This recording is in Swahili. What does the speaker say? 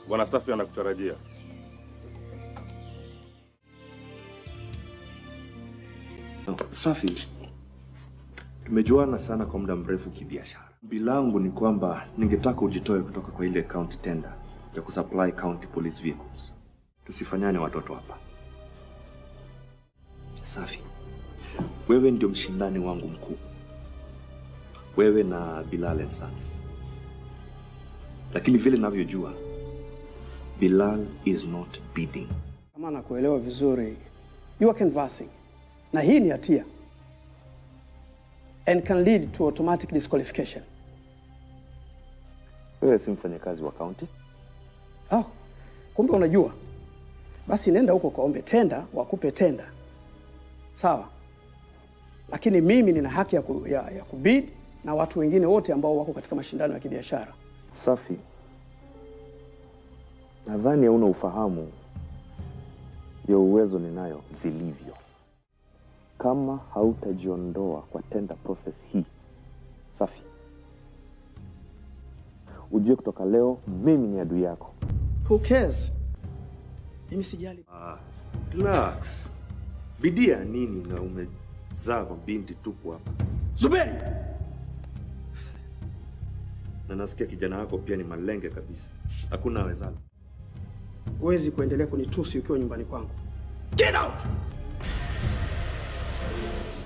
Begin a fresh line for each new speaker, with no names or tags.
Bwana Safi anakutarajia.
Safi, tumejuana sana kwa muda mrefu kibiashara. Bilangu ni kwamba ningetaka ujitoe kutoka kwa ile county tender ya kusupply county police vehicles. Tusifanyane watoto hapa. Safi, wewe ndio mshindani wangu mkuu. Wewe na Bilal and Sons. Lakini vile ninavyojua, Bilal is not bidding.
Kama nakuelewa vizuri, you are canvassing. Na hii ni hatia. And can lead to automatic disqualification.
Wewe si mfanyakazi wa county?
Kumbe unajua. Basi nenda huko kaombe tenda, wakupe tenda. Sawa. Lakini mimi nina haki ya kubid na watu wengine wote ambao wako katika mashindano ya kibiashara.
Safi, nadhani hauna ufahamu ya uwezo ninayo vilivyo. Kama hautajiondoa kwa tender process hii, Safi, ujue kutoka leo mimi ni adui yako.
Who cares? Mimi sijali.
Relax. Bidia nini na umezaa kwa binti tupu hapa?
Zuberi!
Na nasikia kijana wako pia ni malenge kabisa. Hakuna wezalo.
Huwezi kuendelea kunitusi ukiwa nyumbani kwangu. Get out!